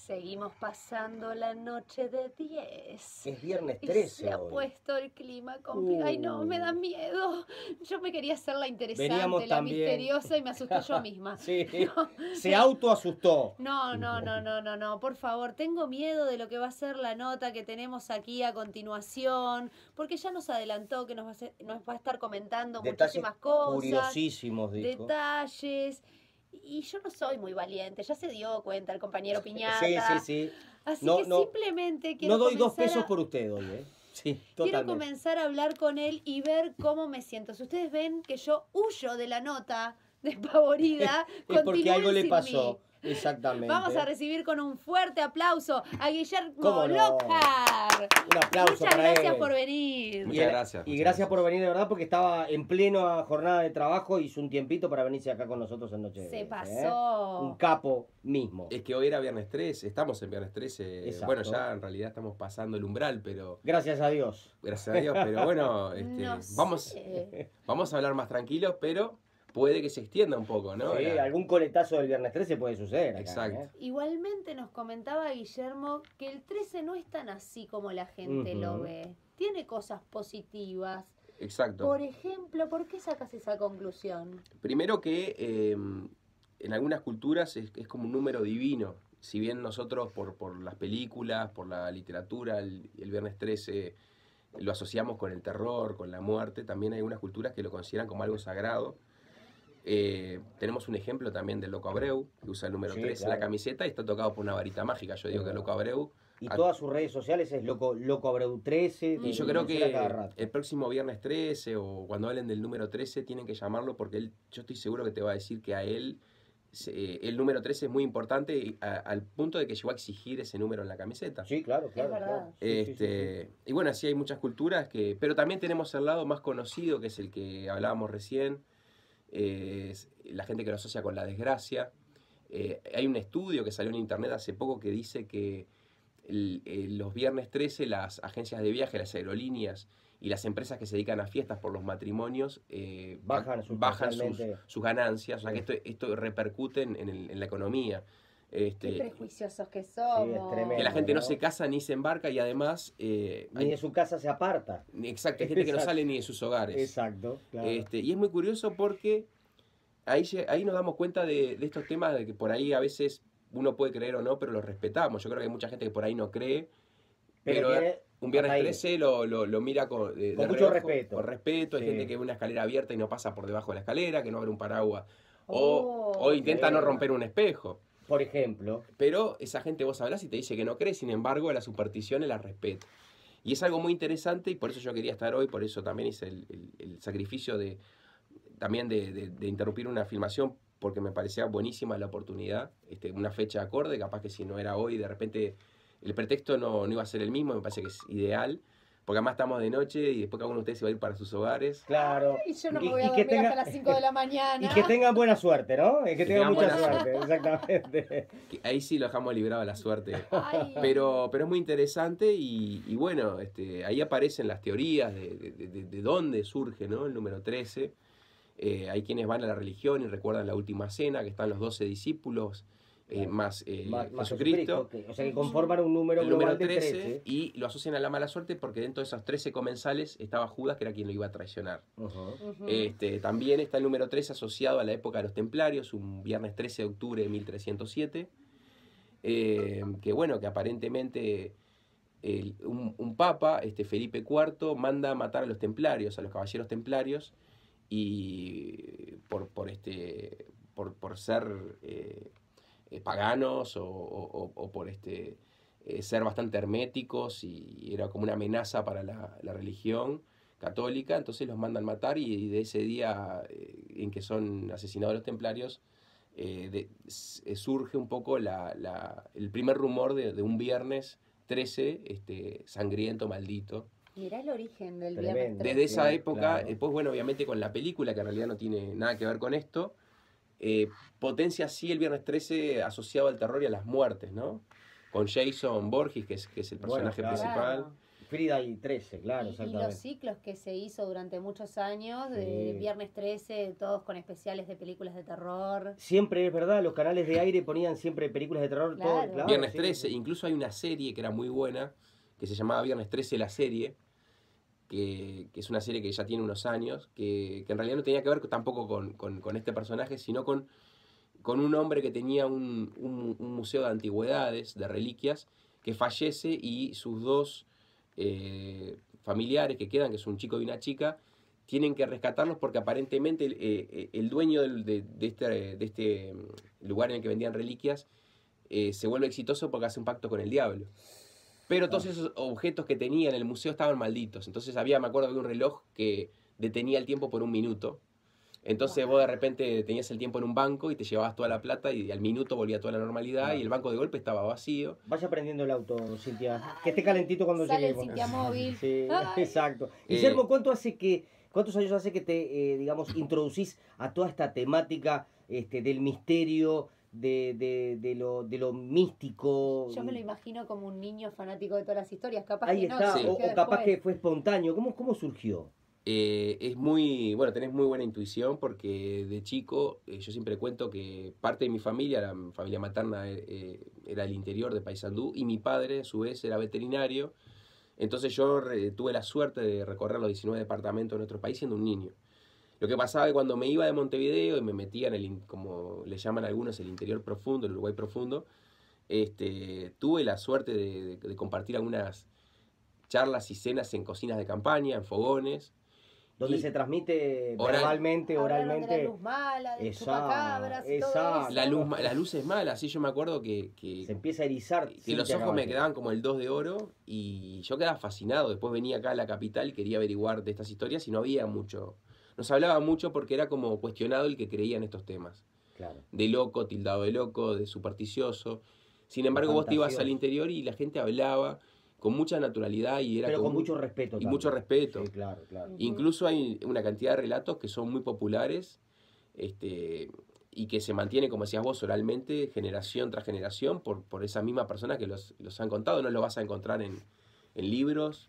Seguimos pasando la noche de 10. Es viernes Y 13 se ha hoy. puesto el clima complicado. Ay, no, me da miedo. Yo me quería hacer la interesante, Veníamos la también. misteriosa y me asusté yo misma. Sí, No, se autoasustó. no, por favor, tengo miedo de lo que va a ser la nota que tenemos aquí a continuación, porque ya nos adelantó que nos va a estar comentando Detalles muchísimas cosas, curiosísimos, dijo. detalles, y yo no soy muy valiente, ya se dio cuenta el compañero Piñata. Sí. Así No, que no, simplemente quiero no doy 2 comenzar pesos a... por usted hoy, ¿eh? Sí, Quiero totalmente. comenzar a hablar con él y ver cómo me siento. Si ustedes ven que yo huyo de la nota despavorida, Es porque algo continúen le sin pasó. mí. Exactamente. Vamos a recibir con un fuerte aplauso a Guillermo ¿Cómo no? Lockhart. Un aplauso Muchas para gracias él. por venir. Muchas gracias. Y gracias por venir, de verdad, porque estaba en plena jornada de trabajo y hizo un tiempito para venirse acá con nosotros en Noche de Se 10, pasó. Un capo mismo. Es que hoy era viernes 13, estamos en viernes 13. Exacto. Bueno, ya en realidad estamos pasando el umbral, pero Gracias a Dios. gracias a Dios. Pero bueno, No vamos sé. a hablar más tranquilos, pero puede que se extienda un poco, ¿no? Sí, algún coletazo del viernes 13 puede suceder. Acá, Exacto. Igualmente nos comentaba Guillermo que el 13 no es tan así como la gente lo ve. Tiene cosas positivas. Exacto. Por ejemplo, ¿por qué sacas esa conclusión? Primero que en algunas culturas es como un número divino. Si bien nosotros por las películas, por la literatura, el viernes 13 lo asociamos con el terror, con la muerte, también hay algunas culturas que lo consideran como algo sagrado. Tenemos un ejemplo también del Loco Abreu, que usa el número 13 en la camiseta y está tocado por una varita mágica. Yo digo que el Loco Abreu... Y todas sus redes sociales es Loco Abreu 13. Y yo creo que el próximo viernes 13 o cuando hablen del número 13 tienen que llamarlo porque yo estoy seguro que te va a decir que a él el número 13 es muy importante al punto de que llegó a exigir ese número en la camiseta. Sí, claro. Es verdad. Sí. Y bueno, así hay muchas culturas pero también tenemos el lado más conocido, que es el que hablábamos recién, es la gente que lo asocia con la desgracia. Hay un estudio que salió en internet hace poco que dice que los viernes 13 las agencias de viaje, las aerolíneas y las empresas que se dedican a fiestas por los matrimonios bajan sus ganancias, o sea que esto repercute en la economía. Qué prejuiciosos que somos. Sí, es tremendo, que la gente no se casa ni se embarca y además... ni de su casa se aparta. Exacto, hay gente que no sale ni de sus hogares. Exacto, claro. Y es muy curioso porque ahí nos damos cuenta de estos temas de que por ahí a veces uno puede creer o no, pero lo respetamos. Yo creo que hay mucha gente que por ahí no cree, pero un viernes 13 lo mira con mucho reojo, respeto. con respeto. Hay Sí. gente que ve una escalera abierta y no pasa por debajo de la escalera, que no abre un paraguas, o intenta no romper un espejo. Por ejemplo. Pero esa gente vos hablás y te dice que no cree, sin embargo, las supersticiones las respeta. Y es algo muy interesante y por eso yo quería estar hoy, por eso también hice el sacrificio de interrumpir una filmación, porque me parecía buenísima la oportunidad, una fecha acorde, capaz que si no era hoy, de repente el pretexto no iba a ser el mismo, me parece que es ideal, porque además estamos de noche y después cada uno de ustedes se va a ir para sus hogares. Claro. Y yo no me voy a dormir hasta las 5 de la mañana. Y que tengan buena suerte, ¿no? Que tengan mucha buena suerte, exactamente. Ahí sí lo dejamos librado a la suerte. Ay. Pero es muy interesante y bueno, ahí aparecen las teorías de dónde surge, ¿no? El número 13. Hay quienes van a la religión y recuerdan la última cena, que están los 12 discípulos, más Jesucristo. O sea, que conforman un número el global número de 13 y lo asocian a la mala suerte porque dentro de esos 13 comensales estaba Judas, que era quien lo iba a traicionar. También está el número 13 asociado a la época de los templarios, un viernes 13 de octubre de 1307, que bueno, que aparentemente un papa, Felipe IV, manda a matar a los templarios, a los caballeros templarios, y por ser paganos o por ser bastante herméticos, y era como una amenaza para la religión católica. Entonces los mandan matar y de ese día en que son asesinados los templarios surge un poco el primer rumor de un viernes 13 sangriento, maldito. Mirá el origen del viernes 13. Desde esa época, claro. Después, bueno, obviamente con la película, que en realidad no tiene nada que ver con esto, potencia así el viernes 13 asociado al terror y a las muertes, ¿no? Con Jason Voorhees, que es el personaje principal. Frida y 13, claro, Y exactamente. los ciclos que se hizo durante muchos años, de Sí. Viernes 13, todos con especiales de películas de terror. Siempre es verdad, los canales de aire ponían siempre películas de terror, todo, Claro. claro. Viernes sí, 13, sí. incluso hay una serie que era muy buena, que se llamaba Viernes 13 la serie, que es una serie que ya tiene unos años, que en realidad no tenía que ver tampoco con este personaje, sino con un hombre que tenía un museo de antigüedades, de reliquias, que fallece y sus dos familiares que quedan, que es un chico y una chica, tienen que rescatarlos porque aparentemente el dueño de este lugar en el que vendían reliquias se vuelve exitoso porque hace un pacto con el diablo. Pero todos esos objetos que tenía en el museo estaban malditos. Entonces me acuerdo de un reloj que detenía el tiempo por 1 minuto. Entonces vos de repente tenías el tiempo en un banco y te llevabas toda la plata y al minuto volvía toda la normalidad, Claro. y el banco de golpe estaba vacío. Vaya prendiendo el auto, Cintia. Que esté calentito cuando Sale el lleguemos. Cintia Móvil. Sí, Ay. exacto. Guillermo, ¿cuántos años hace que te, digamos, introducís a toda esta temática del misterio, de lo místico? Yo me lo imagino como un niño fanático de todas las historias, capaz Ahí que no, está, Sí. o surgió capaz que después. fue espontáneo. ¿Cómo surgió? Es muy, bueno, tenés muy buena intuición porque de chico yo siempre cuento que parte de mi familia, la familia materna, era del interior de Paysandú, y mi padre a su vez era veterinario. Entonces yo tuve la suerte de recorrer los 19 departamentos de nuestro país siendo un niño. Lo que pasaba es que cuando me iba de Montevideo y me metía como le llaman algunos, el interior profundo, el Uruguay profundo, tuve la suerte de compartir algunas charlas y cenas en cocinas de campaña, en fogones. Donde Y se transmite oral. verbalmente, Hablaron de oralmente. la luz mala, de Exacto, chupacabras y todo exacto. eso. La luz es mala, así yo me acuerdo que Se empieza a erizar. que los Cintia ojos me Caballero. quedaban como el 2 de oro y yo quedaba fascinado. Después venía acá a la capital y quería averiguar de estas historias y no había mucho. No se hablaba mucho porque era como cuestionado el que creía en estos temas. Claro. De loco, tildado de loco, de supersticioso. Sin embargo, vos te ibas al interior y la gente hablaba con mucha naturalidad y era Pero con mucho respeto. y también. mucho respeto. Sí, claro, claro. Incluso hay una cantidad de relatos que son muy populares, y que se mantiene, como decías vos, oralmente, generación tras generación, por esas mismas personas que los han contado. No los vas a encontrar en libros,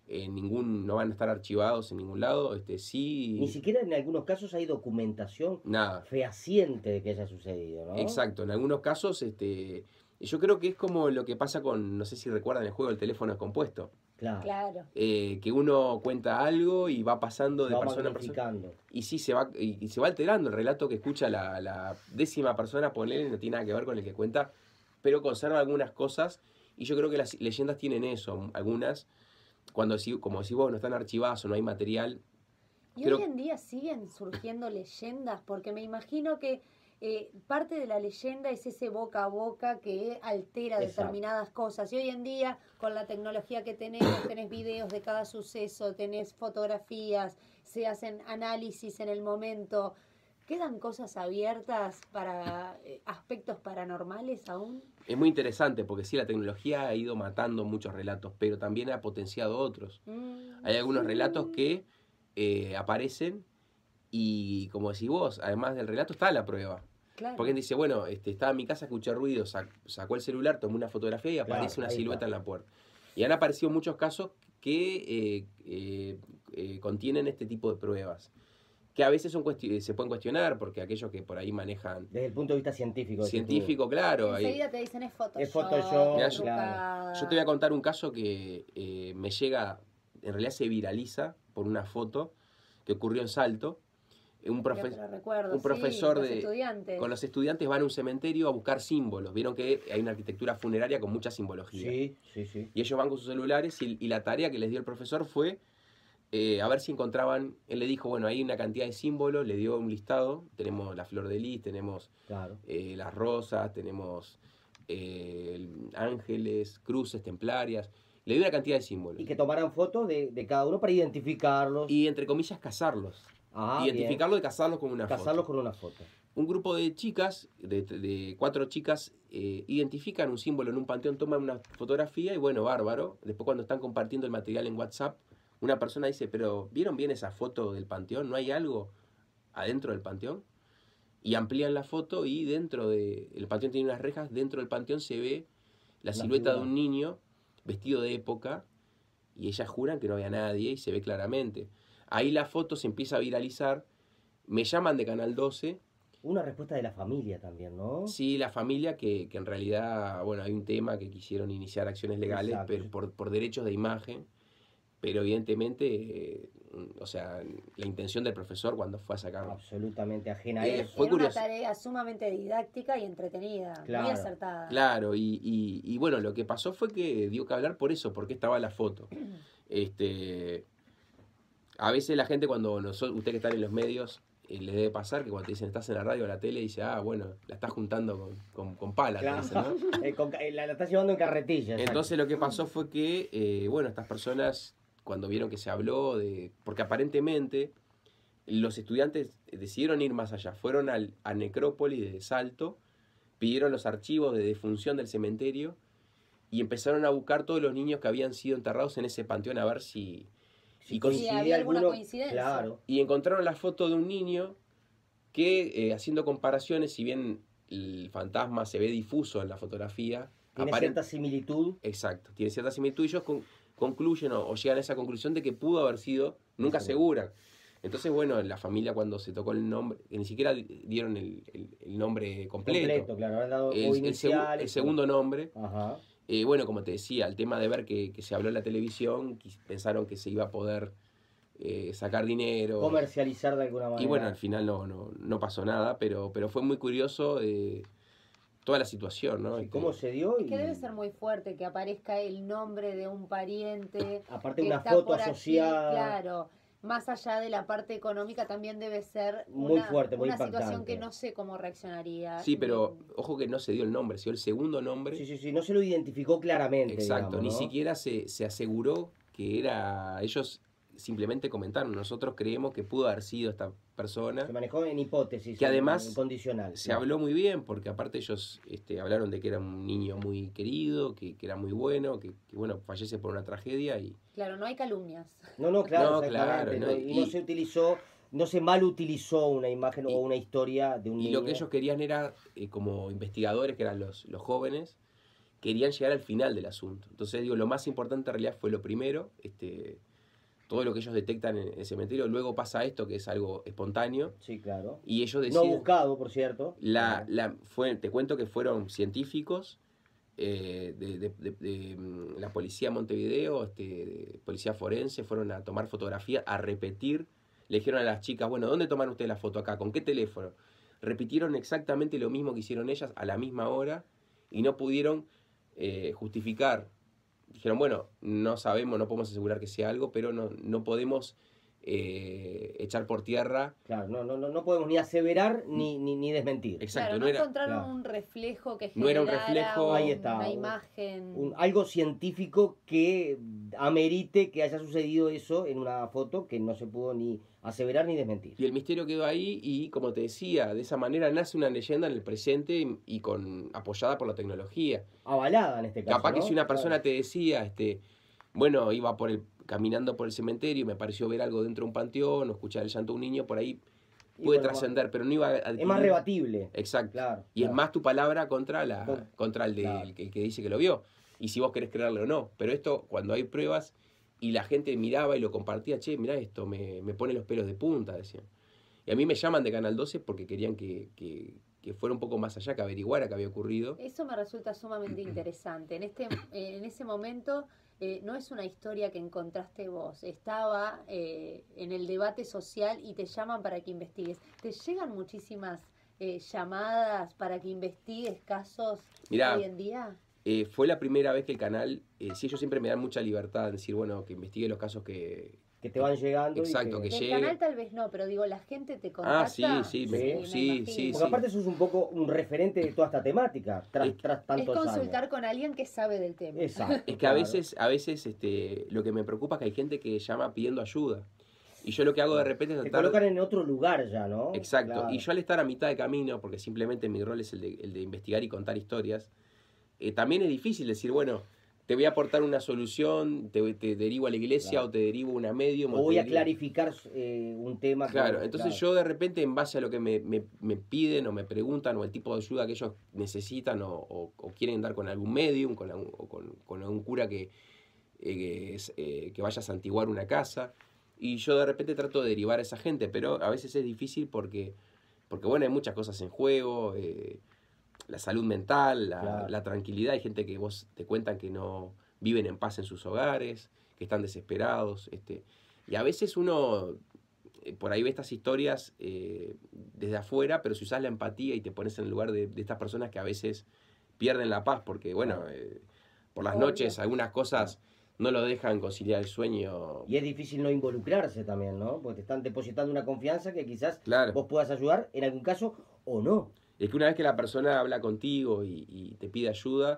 no van a estar archivados en ningún lado. Sí, Ni siquiera en algunos casos hay documentación nada. fehaciente de que haya sucedido, ¿no? Exacto, en algunos casos, yo creo que es como lo que pasa con, no sé si recuerdan el juego El teléfono descompuesto. Claro. Claro. Que uno cuenta algo y va pasando de Va persona a persona. magnificando. Y sí, se va alterando el relato que escucha la 10ª persona, ponele, no tiene nada que ver con el que cuenta, pero conserva algunas cosas. Y yo creo que las leyendas tienen eso, algunas, cuando, como decís vos, no están archivadas o no hay material. Y Creo- hoy en día siguen surgiendo leyendas, porque me imagino que parte de la leyenda es ese boca a boca que altera Exacto. determinadas cosas. Y hoy en día, con la tecnología que tenemos, tenés videos de cada suceso, tenés fotografías, se hacen análisis en el momento. ¿Quedan cosas abiertas para aspectos paranormales aún? Es muy interesante porque sí, la tecnología ha ido matando muchos relatos, pero también ha potenciado otros. Hay algunos relatos que aparecen y, como decís vos, además del relato está la prueba. Claro. Porque él dice, bueno, estaba en mi casa, escuché ruido, sacó el celular, tomó una fotografía y Claro, aparece una ahí silueta está. en la puerta. Y han aparecido muchos casos que contienen este tipo de pruebas, que a veces se pueden cuestionar porque aquellos que por ahí manejan Desde el punto de vista científico. decís tú. científico, claro. Enseguida te dicen es Photoshop. Es Photoshop, Mirá, trucada. Yo te voy a contar un caso que me llega, en realidad se viraliza por una foto que ocurrió en Salto. Un Creo que lo recuerdo, un profesor sí, los estudiantes. con los estudiantes van a un cementerio a buscar símbolos. Vieron que hay una arquitectura funeraria con mucha simbología. Sí, sí, sí. Y ellos van con sus celulares y la tarea que les dio el profesor fue a ver si encontraban. Él le dijo, bueno, hay una cantidad de símbolos, le dio un listado. Tenemos la flor de lis, tenemos Claro. las rosas, tenemos ángeles, cruces, templarias. Le dio una cantidad de símbolos. Y que tomaran fotos de cada uno para identificarlos. Y entre comillas, cazarlos. Ah, Identificarlos y cazarlos con una Casarlos foto. con una foto. Un grupo de chicas, de 4 chicas, identifican un símbolo en un panteón, toman una fotografía y bueno, bárbaro. Después cuando están compartiendo el material en WhatsApp, una persona dice, pero ¿vieron bien esa foto del panteón? ¿No hay algo adentro del panteón? Y amplían la foto y dentro el panteón tiene unas rejas, dentro del panteón se ve la silueta de figura. un niño vestido de época y ellas juran que no había nadie y se ve claramente. Ahí la foto se empieza a viralizar, me llaman de Canal 12. Una respuesta de la familia también, ¿no? Sí, la familia que en realidad, bueno, hay un tema que quisieron iniciar acciones legales, Exacto. pero por derechos de imagen, pero evidentemente, o sea, la intención del profesor cuando fue a sacar... Absolutamente ajena a Eh, eso. fue Era una curioso. tarea sumamente didáctica y entretenida, muy Claro. acertada. Claro, y bueno, lo que pasó fue que dio que hablar por eso, porque estaba la foto. A veces la gente cuando usted que está en los medios, le debe pasar que cuando te dicen estás en la radio o la tele, dice, ah, bueno, la estás juntando con pala, te Claro. dicen, ¿no? La estás llevando en carretilla. exacto. Entonces lo que pasó fue que, bueno, estas personas, cuando vieron que se habló de... Porque aparentemente los estudiantes decidieron ir más allá. Fueron a Necrópolis de Salto, pidieron los archivos de defunción del cementerio y empezaron a buscar todos los niños que habían sido enterrados en ese panteón a ver si... Si y coincidía había alguna alguno, coincidencia. Claro. Y encontraron la foto de un niño que, haciendo comparaciones, si bien el fantasma se ve difuso en la fotografía, Tiene aparent- cierta similitud. Exacto, tiene cierta similitud y ellos concluyen o llegan a esa conclusión de que pudo haber sido, nunca aseguran. Entonces, bueno, la familia cuando se tocó el nombre, que ni siquiera dieron el nombre completo. Claro. Habrán dado o El iniciales, segundo nombre. Ajá. Bueno, como te decía, el tema de ver que se habló en la televisión, pensaron que se iba a poder sacar dinero. Comercializar de alguna manera. Y bueno, al final no pasó nada, pero fue muy curioso toda la situación, ¿no? Sí, ¿cómo se dio? Es que debe ser muy fuerte que aparezca el nombre de un pariente. Aparte que una está foto por allí, asociada. claro. Más allá de la parte económica también debe ser Muy fuerte, muy una situación impactante. que no sé cómo reaccionaría. Sí, pero ojo que no se dio el nombre, se dio el segundo nombre. Sí, no se lo identificó claramente. Exacto, digamos, ni ¿no? siquiera se aseguró que era... Ellos simplemente comentaron, nosotros creemos que pudo haber sido esta persona. Se manejó en hipótesis. Que además en condicional. Se habló muy bien, porque aparte ellos hablaron de que era un niño muy querido, que era muy bueno, que bueno, fallece por una tragedia y... Claro, no hay calumnias. No, claro, No, exactamente. claro, Y no se utilizó, no se mal utilizó una imagen o una historia de un Y niño. lo que ellos querían era, como investigadores, que eran los jóvenes, querían llegar al final del asunto. Entonces, digo, lo más importante en realidad fue lo primero, todo lo que ellos detectan en el cementerio. Luego pasa esto, que es algo espontáneo. Sí, claro. Y ellos No deciden... buscado, por cierto. Te cuento que fueron científicos de la policía de Montevideo, policía forense, fueron a tomar fotografía, a repetir. Le dijeron a las chicas, bueno, ¿dónde toman ustedes la foto acá? ¿Con qué teléfono? Repitieron exactamente lo mismo que hicieron ellas a la misma hora y no pudieron justificar. Dijeron, bueno, no sabemos, no podemos asegurar que sea algo, pero no podemos echar por tierra. Claro, no podemos ni aseverar ni desmentir. Exacto, Claro, no era... encontraron claro. un reflejo que No era un generara reflejo. Ahí está. una imagen. Algo científico que amerite que haya sucedido eso en una foto que no se pudo ni aseverar ni desmentir. Y el misterio quedó ahí y, como te decía, de esa manera nace una leyenda en el presente y apoyada por la tecnología. Avalada en este caso. Capaz que ¿no? si una persona Claro. te decía, bueno, iba caminando por el cementerio y me pareció ver algo dentro de un panteón o escuchar el llanto de un niño, por ahí Y puede bueno, trascender, pero no iba a adquirir... Es más rebatible. Exacto. Claro. Y es más tu palabra contra el Claro. el que dice que lo vio. Y si vos querés creerle o no. Pero esto, cuando hay pruebas y la gente miraba y lo compartía, che, mirá esto, me pone los pelos de punta, decían. Y a mí me llaman de Canal 12 porque querían que fuera un poco más allá, que averiguara qué había ocurrido. Eso me resulta sumamente interesante. En ese momento no es una historia que encontraste vos, estaba en el debate social y te llaman para que investigues. ¿Te llegan muchísimas llamadas para que investigues casos Mirá, hoy en día? Fue la primera vez que el canal, si ellos siempre me dan mucha libertad en decir, bueno, que investigue los casos que te van llegando. Exacto, y que Del llegue. canal tal vez no, pero digo, la gente te contacta. Sí, me imagino. Porque aparte sos un poco un referente de toda esta temática, tras Es tantos consultar años. con alguien que sabe del tema. Exacto. Es que claro. a veces lo que me preocupa es que hay gente que llama pidiendo ayuda. Y yo lo que hago de repente es Te tratar... colocan en otro lugar ya, ¿no? Exacto. Claro. Y yo al estar a mitad de camino, porque simplemente mi rol es el de investigar y contar historias, también es difícil decir, bueno, te voy a aportar una solución, te derivo a la iglesia, Claro. o te derivo a una medium. O voy a clarificar un tema. Claro, entonces yo de repente, en base a lo que me piden o me preguntan, o el tipo de ayuda que ellos necesitan o quieren dar con algún medium, con algún cura que que vaya a santiguar una casa. Y yo de repente trato de derivar a esa gente, pero a veces es difícil porque bueno, hay muchas cosas en juego, la salud mental, Claro. la tranquilidad. Hay gente que vos te cuentan que no viven en paz en sus hogares, que están desesperados. Y a veces uno por ahí ve estas historias desde afuera, pero si usás la empatía y te pones en el lugar de estas personas que a veces pierden la paz, porque bueno, por las Obvio. noches algunas cosas no lo dejan conciliar el sueño. Y es difícil no involucrarse también, ¿no? Porque te están depositando una confianza que quizás Claro. vos puedas ayudar en algún caso o no. Es que una vez que la persona habla contigo y te pide ayuda,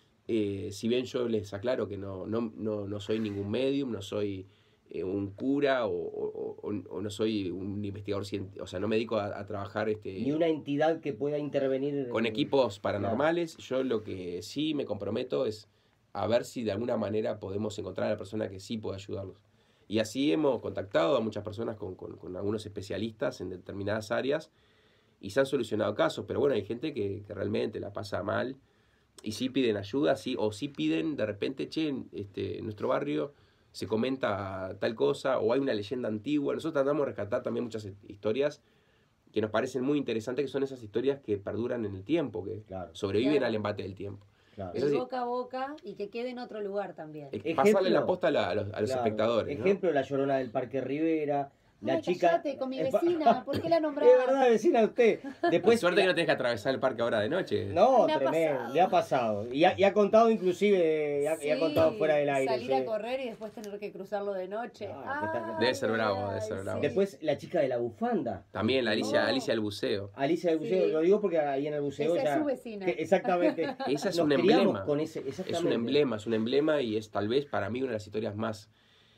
si bien yo les aclaro que no soy ningún medium, no soy un cura o no soy un investigador científico, o sea, no me dedico a trabajar Ni una entidad que pueda intervenir con equipos paranormales. Yo lo que sí me comprometo es a ver si de alguna manera podemos encontrar a la persona que sí puede ayudarlos. Y así hemos contactado a muchas personas con algunos especialistas en determinadas áreas y se han solucionado casos, pero bueno, hay gente que realmente la pasa mal y sí piden ayuda, sí, o sí piden de repente, che, en nuestro barrio se comenta tal cosa, o hay una leyenda antigua. Nosotros tratamos de rescatar también muchas historias que nos parecen muy interesantes, que son esas historias que perduran en el tiempo, que Claro. sobreviven Claro. al embate del tiempo. Claro. Eso El sí. boca a boca y que quede en otro lugar también. Pasarle la posta a los Claro. espectadores, ¿no? Ejemplo, la Llorona del Parque Rivera. La Ay, chica. cállate, con mi vecina, ¿por qué la nombrás? Es verdad, vecina, usted. Después. Suerte que no tenés que atravesar el parque ahora de noche. No, Me ha tremendo, pasado. le ha pasado. Y ha contado inclusive, y ha Sí, contado fuera del aire. salir sí. a correr y después tener que cruzarlo de noche. Ah, que está- Debe ser bravo, debe ser bravo. Después, la chica de la bufanda. También la Alicia, Oh. Alicia del buceo. Alicia del buceo, Sí. lo digo porque ahí en el buceo Esa ya. es su vecina. Exactamente. Esa es Nos un criamos emblema. con ese, Es exactamente. un emblema y es tal vez para mí una de las historias más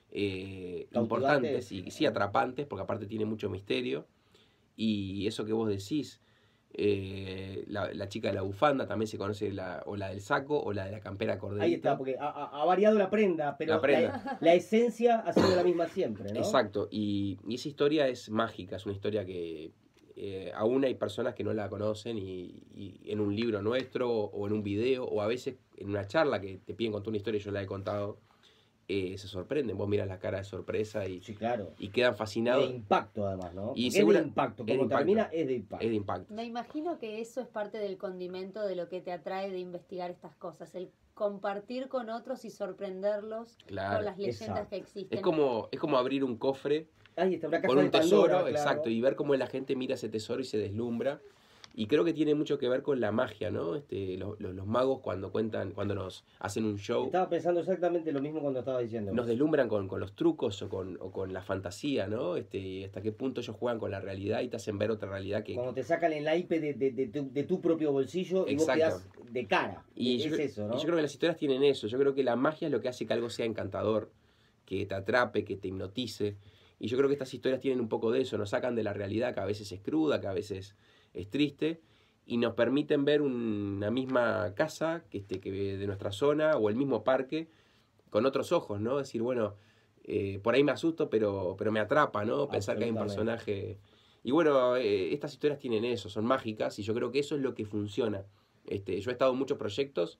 importantes y sí atrapantes, porque aparte tiene mucho misterio. Y eso que vos decís, la chica de la bufanda también se conoce o la del saco o la de la campera corderita. Ahí está, porque ha variado la prenda, pero La prenda. la esencia ha sido la misma siempre, ¿no? Exacto, y esa historia es mágica, es una historia que aún hay personas que no la conocen y en un libro nuestro o en un video o a veces en una charla que te piden contar una historia y yo la he contado, se sorprenden, vos miras la cara de sorpresa Sí, claro. y quedan De fascinados. impacto, además, ¿no? Y Porque segura- es de impacto. es de Como impacto. termina, es de impacto. Es de impacto. Me imagino que eso es parte del condimento de lo que te atrae de investigar estas cosas, el compartir con otros y sorprenderlos Claro. con las leyendas Exacto. que existen. Es como abrir un cofre Ahí está, una caja con de un tesoro, Pandora, claro. exacto, y ver cómo la gente mira ese tesoro y se deslumbra. Y creo que tiene mucho que ver con la magia, ¿no? Los magos cuando nos hacen un show, Estaba pensando exactamente lo mismo cuando estaba diciendo. nos deslumbran con los trucos o con la fantasía, ¿no? Hasta qué punto ellos juegan con la realidad y te hacen ver otra realidad que... Cuando te sacan el naipe de tu propio bolsillo y vos Exacto. quedás de cara. Y es eso, ¿no? y yo creo que las historias tienen eso. Yo creo que la magia es lo que hace que algo sea encantador, que te atrape, que te hipnotice. Y yo creo que estas historias tienen un poco de eso. Nos sacan de la realidad que a veces es cruda, que a veces es triste. Y nos permiten ver una misma casa que de nuestra zona o el mismo parque con otros ojos, ¿no? Decir, bueno, por ahí me asusto, pero me atrapa, ¿no? Pensar que hay un Absolutamente. personaje... Y bueno, estas historias tienen eso, son mágicas y yo creo que eso es lo que funciona. Yo he estado en muchos proyectos,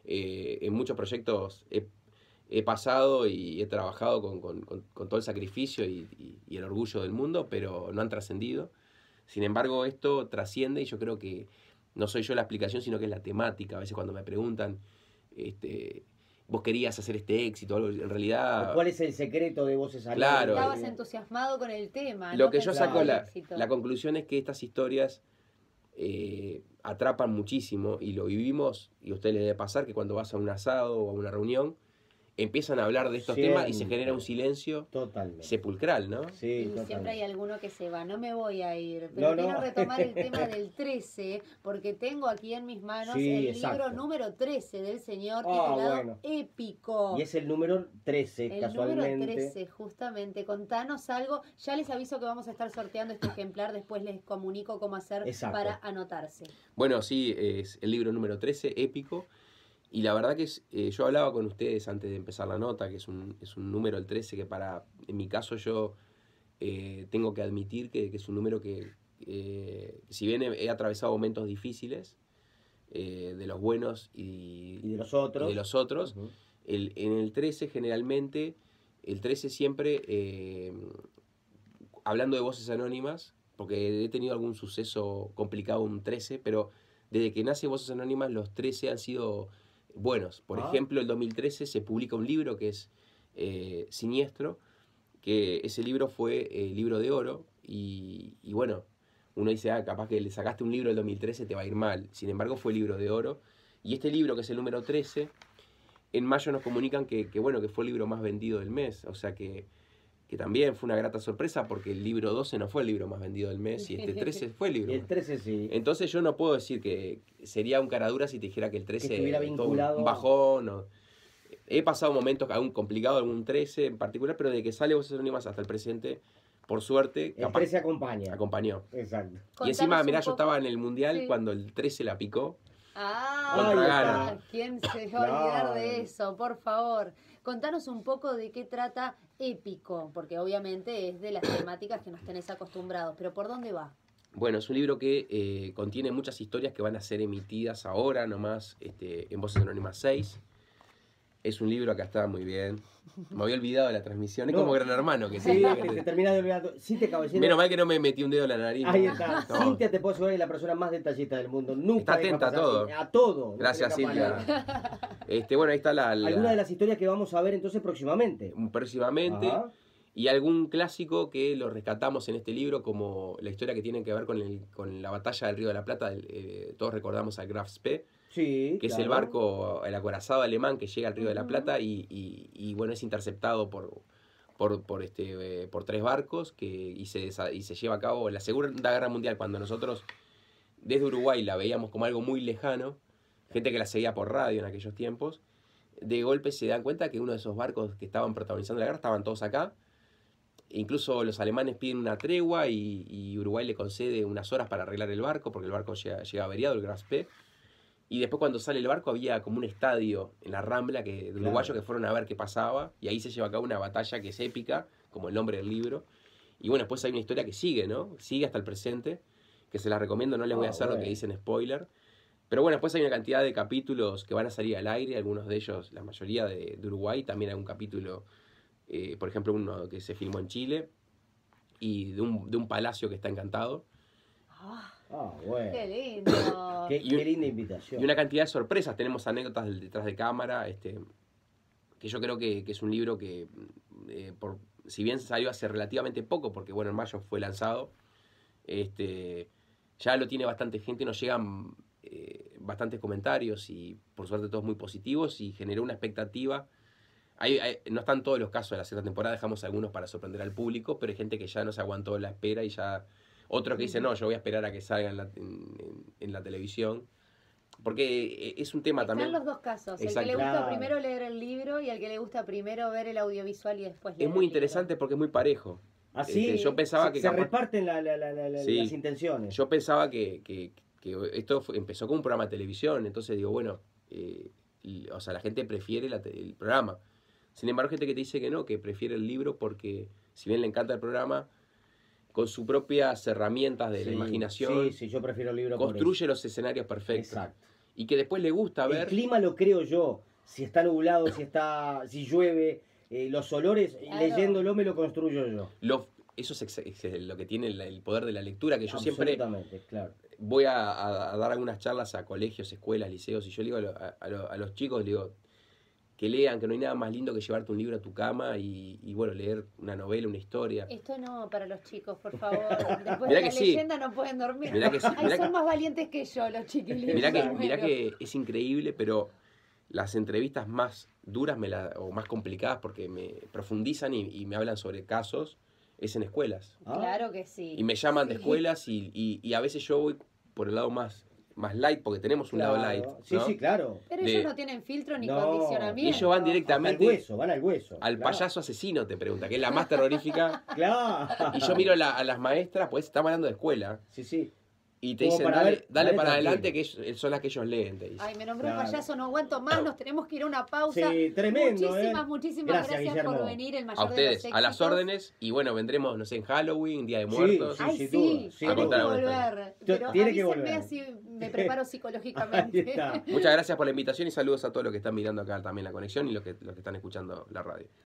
he pasado y he trabajado con todo el sacrificio y el orgullo del mundo, pero no han trascendido. Sin embargo, esto trasciende y yo creo que no soy yo la explicación, sino que es la temática. A veces cuando me preguntan, vos querías hacer este éxito, algo, en realidad... ¿Cuál es el secreto de Voces al Claro. Aire? Estabas entusiasmado con el tema. Lo no que yo pensabas saco, en el la éxito. conclusión es que estas historias atrapan muchísimo y lo vivimos, y a usted le debe pasar que cuando vas a un asado o a una reunión, empiezan a hablar de estos temas y se Siempre. genera un silencio Totalmente. sepulcral, ¿no? Sí, Y siempre totalmente. hay alguno que se va, no me voy a ir, pero No, no. quiero retomar el tema del 13, porque tengo aquí en mis manos Sí, el exacto. libro número 13 del señor, Ah, titulado bueno. Épico. Y es el número 13, El casualmente. número 13, justamente. Contanos algo. Ya les aviso que vamos a estar sorteando este ejemplar, después les comunico cómo hacer Exacto. para anotarse. Bueno, sí, es el libro número 13, Épico. Y la verdad que yo hablaba con ustedes antes de empezar la nota, que es un número, el 13, que en mi caso yo tengo que admitir que es un número que, si bien he atravesado momentos difíciles, de los buenos Y de los otros. y de los otros, Ujú. En el 13 generalmente, el 13 siempre, hablando de voces anónimas, porque he tenido algún suceso complicado un 13, pero desde que nace Voces Anónimas los 13 han sido buenos. Por ejemplo, el 2013 se publica un libro que es Siniestro, que ese libro fue libro de oro y bueno, uno dice, capaz que le sacaste un libro del 2013 te va a ir mal. Sin embargo, fue libro de oro. Y este libro, que es el número 13, en mayo nos comunican que bueno, que fue el libro más vendido del mes. O sea que también fue una grata sorpresa porque el libro 12 no fue el libro más vendido del mes y este 13 fue el libro. Y el 13 sí. Entonces yo no puedo decir que sería un caradura si te dijera que el 13 que estuviera vinculado un bajón. He pasado momentos aún complicados, algún 13 en particular, pero de que sale Voces Anónimas hasta el presente, por suerte, el 13 acompaña. Acompañó. Exacto. Y encima, mirá, yo estaba en el Mundial cuando el 13 la picó. ¿Quién se va a olvidar de eso? Por favor. Contanos un poco de qué trata Épico, porque obviamente es de las temáticas que nos tenés acostumbrados, pero ¿por dónde va? Bueno, es un libro que contiene muchas historias que van a ser emitidas ahora nomás en Voces Anónimas 6. Es un libro, acá está muy bien. Me había olvidado de la transmisión. Es como Gran Hermano. Que sí, te terminás de olvidar. Cintia Caballero. Menos mal que no me metí un dedo en la nariz. Ahí está. No. Cintia, te puedo asegurar que es la persona más detallista del mundo. Nunca está atenta a todo. A todo. Gracias, Silvia. Bueno, ahí está alguna de las historias que vamos a ver entonces próximamente. Próximamente. Ajá. Y algún clásico que lo rescatamos en este libro, como la historia que tiene que ver con la batalla del Río de la Plata. Todos recordamos al Graf Spee. Sí, que es el barco, el acorazado alemán que llega al Río de la Plata y bueno, es interceptado por 3 barcos y se lleva a cabo la Segunda Guerra Mundial, cuando nosotros desde Uruguay la veíamos como algo muy lejano, gente que la seguía por radio en aquellos tiempos, de golpe se dan cuenta que uno de esos barcos que estaban protagonizando la guerra estaban todos acá. Incluso los alemanes piden una tregua y Uruguay le concede unas horas para arreglar el barco, porque el barco llega averiado, el Graf Spee. Y después cuando sale el barco había como un estadio en la Rambla de uruguayos que fueron a ver qué pasaba. Y ahí se lleva a cabo una batalla que es épica, como el nombre del libro. Y bueno, después hay una historia que sigue, ¿no? Sigue hasta el presente, que se la recomiendo, no les voy a hacer lo que dicen spoiler. Pero bueno, después hay una cantidad de capítulos que van a salir al aire, algunos de ellos, la mayoría de Uruguay. También hay un capítulo, por ejemplo, uno que se filmó en Chile, y de un palacio que está encantado. Bueno. ¡Qué lindo! Qué linda invitación. Y una cantidad de sorpresas. Tenemos anécdotas del detrás de cámara, que yo creo que es un libro que, si bien salió hace relativamente poco, porque bueno, en mayo fue lanzado, ya lo tiene bastante gente, nos llegan bastantes comentarios y por suerte todos muy positivos y generó una expectativa. No están todos los casos de la segunda temporada, dejamos algunos para sorprender al público, pero hay gente que ya no se aguantó la espera y ya... Otros que dicen, no, yo voy a esperar a que salga en la televisión. Porque es un tema también... Están los dos casos. Exacto. El que le gusta primero leer el libro y el que le gusta primero ver el audiovisual y después leer Es muy el interesante libro. porque es muy parejo. Así yo pensaba que se reparten las intenciones. Yo pensaba que esto empezó como un programa de televisión. Entonces digo, bueno, o sea, la gente prefiere el programa. Sin embargo, hay gente que te dice que no, que prefiere el libro porque si bien le encanta el programa... con sus propias herramientas de la imaginación. Sí, yo prefiero el libro. Construye los escenarios perfectos. Exacto. Y que después le gusta ver... El clima lo creo yo. Si está nublado, si llueve, los olores, leyéndolo me lo construyo yo. Eso es lo que tiene el poder de la lectura, que yo siempre claro. voy a dar algunas charlas a colegios, escuelas, liceos, y yo le digo a los chicos, digo, que lean, que no hay nada más lindo que llevarte un libro a tu cama y bueno, leer una novela, una historia. Esto no para los chicos, por favor. Después Mirá de la que leyenda no pueden dormir. Mirá que sí, Ay, son más valientes que yo, los chiquilines. Mirá que es increíble, pero las entrevistas más duras o más complicadas, porque me profundizan y me hablan sobre casos, es en escuelas. Claro que sí. Y me llaman de escuelas y a veces yo voy por el lado más light, porque tenemos un lado light, ¿no? Sí, claro. Pero ellos no tienen filtro ni condicionamiento. Ellos van directamente van al hueso. Al payaso asesino, te pregunta, que es la más terrorífica. Claro. Y yo miro a las maestras, pues estamos hablando de escuela. Sí. Y te Como dicen, para ver, dale para tranquilo. adelante, que son las que ellos leen, te dicen. Ay, me nombró un Claro. payaso, no aguanto más, nos tenemos que ir a una pausa. Sí, tremendo, Muchísimas Gracias, gracias Guillermo. por venir, el A mayor de ustedes, los a las éxitos. órdenes. Y bueno, vendremos, no sé, en Halloween, Día de Sí, Muertos. sí. Ay, sin sí, duda, sin tenés que duda. volver. Pero Tiene que avísenme volver. así me preparo Ahí psicológicamente. está. Muchas gracias por la invitación y saludos a todos los que están mirando acá también la conexión y los que están escuchando la radio.